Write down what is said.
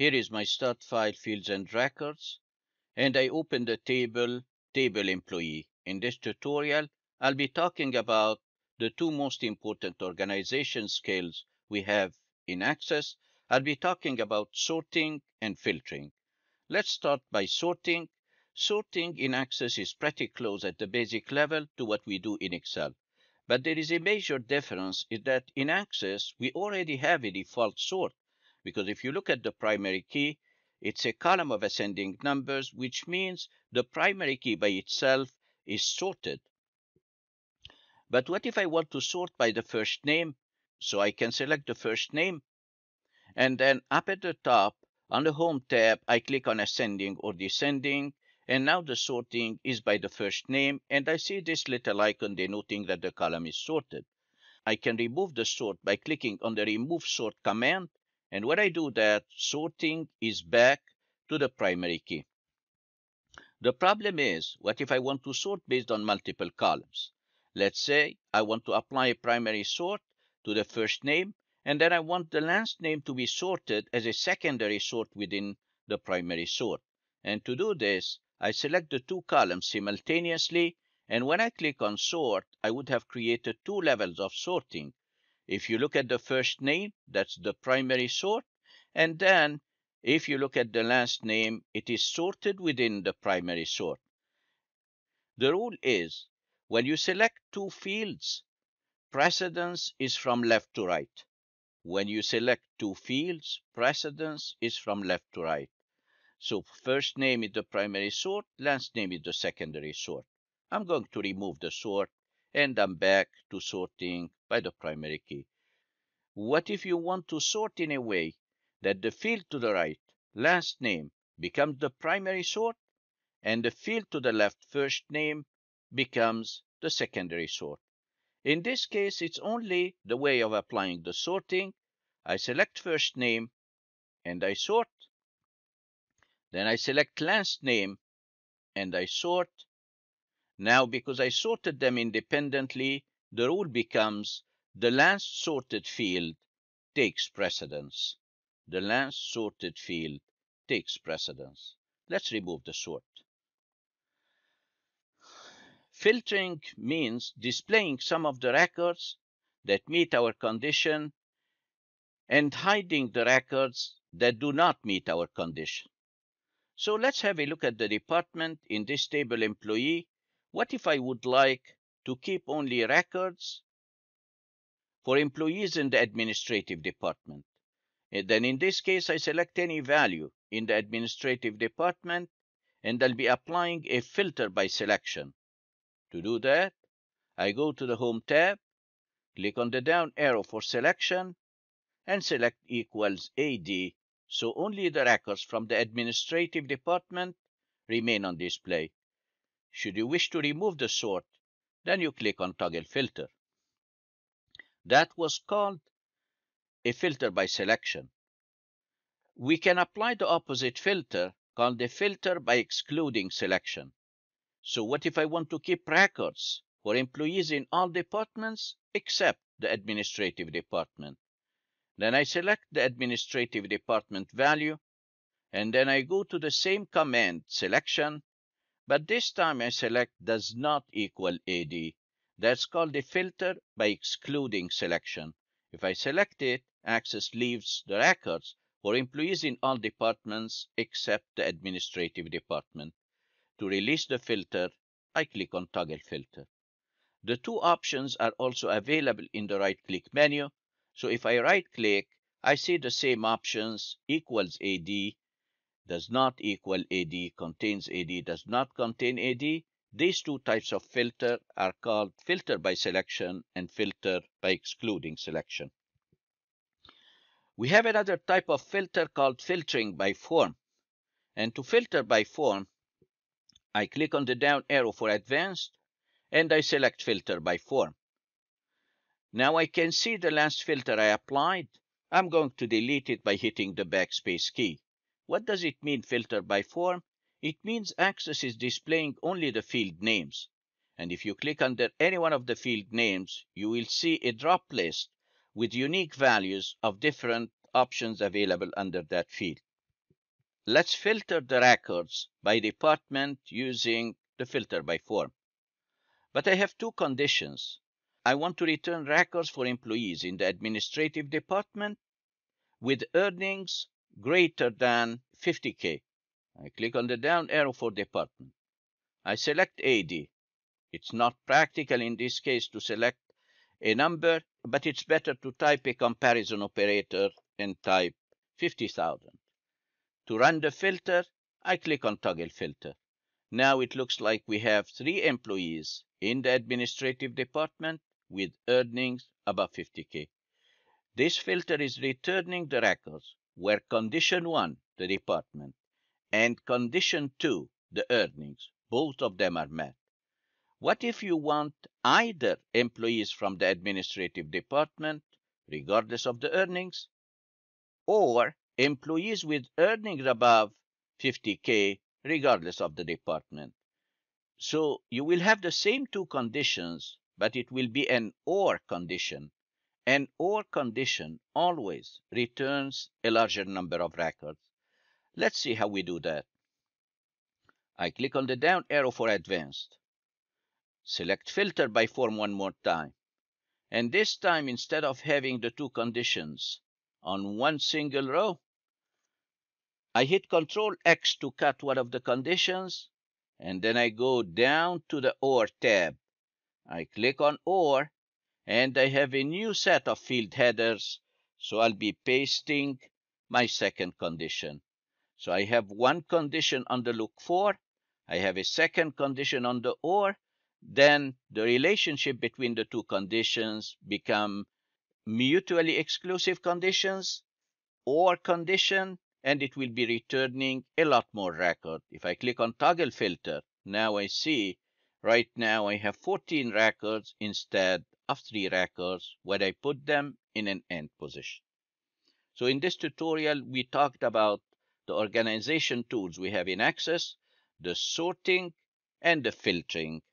Here is my start file, fields and records, and I open the table employee. In this tutorial, I'll be talking about the two most important organization skills we have in Access. I'll be talking about sorting and filtering. Let's start by sorting. Sorting in Access is pretty close at the basic level to what we do in Excel. But there is a major difference in that in Access, we already have a default sort. Because if you look at the primary key, it's a column of ascending numbers, which means the primary key by itself is sorted. But what if I want to sort by the first name? So I can select the first name, and then up at the top, on the Home tab, I click on Ascending or Descending, and now the sorting is by the first name, and I see this little icon denoting that the column is sorted. I can remove the sort by clicking on the Remove Sort command, and when I do that, sorting is back to the primary key. The problem is, what if I want to sort based on multiple columns? Let's say I want to apply a primary sort to the first name, and then I want the last name to be sorted as a secondary sort within the primary sort. And to do this, I select the two columns simultaneously, and when I click on Sort, I would have created two levels of sorting. If you look at the first name, that's the primary sort, and then if you look at the last name, it is sorted within the primary sort. The rule is, when you select two fields, precedence is from left to right. When you select two fields, precedence is from left to right. So first name is the primary sort, last name is the secondary sort. I'm going to remove the sort, and I'm back to sorting by the primary key. What if you want to sort in a way that the field to the right, last name, becomes the primary sort, and the field to the left, first name, becomes the secondary sort? In this case, it's only the way of applying the sorting. I select first name, and I sort. Then I select last name, and I sort. Now, because I sorted them independently, the rule becomes the last sorted field takes precedence. The last sorted field takes precedence. Let's remove the sort. Filtering means displaying some of the records that meet our condition and hiding the records that do not meet our condition. So let's have a look at the department in this table employee. What if I would like to keep only records for employees in the administrative department? And then in this case, I select any value in the administrative department, and I'll be applying a filter by selection. To do that, I go to the Home tab, click on the down arrow for selection, and select equals AD, so only the records from the administrative department remain on display. Should you wish to remove the sort, then you click on Toggle Filter. That was called a filter by selection. We can apply the opposite filter, called a filter by excluding selection. So what if I want to keep records for employees in all departments except the administrative department? Then I select the administrative department value, and then I go to the same command, selection, but this time I select does not equal AD. That's called a filter by excluding selection. If I select it, Access leaves the records for employees in all departments except the administrative department. To release the filter, I click on Toggle Filter. The two options are also available in the right-click menu. So if I right-click, I see the same options, equals AD, does not equal AD, contains AD, does not contain AD. These two types of filter are called filter by selection and filter by excluding selection. We have another type of filter called filtering by form. And to filter by form, I click on the down arrow for advanced, and I select filter by form. Now I can see the last filter I applied. I'm going to delete it by hitting the backspace key. What does it mean, filter by form? It means Access is displaying only the field names. And if you click under any one of the field names, you will see a drop list with unique values of different options available under that field. Let's filter the records by department using the filter by form. But I have two conditions. I want to return records for employees in the administrative department with earnings greater than 50K. I click on the down arrow for department. I select AD. It's not practical in this case to select a number, but it's better to type a comparison operator and type 50,000. To run the filter, I click on toggle filter. Now it looks like we have 3 employees in the administrative department with earnings above 50K. This filter is returning the records where condition 1, the department, and condition 2, the earnings, both of them are met. What if you want either employees from the administrative department, regardless of the earnings, or employees with earnings above 50K, regardless of the department? So you will have the same two conditions, but it will be an or condition. An or condition always returns a larger number of records. Let's see how we do that. I click on the down arrow for advanced. Select filter by form one more time. And this time, instead of having the two conditions on one single row, I hit Control X to cut one of the conditions, and then I go down to the OR tab. I click on OR, and I have a new set of field headers, so I'll be pasting my second condition. So I have one condition on the look for, I have a second condition on the OR, then the relationship between the two conditions become mutually exclusive conditions, OR condition, and it will be returning a lot more record. If I click on toggle filter, now I see right now I have 14 records instead of 3 records when I put them in an end position. So in this tutorial, we talked about the organization tools we have in Access, the sorting, and the filtering.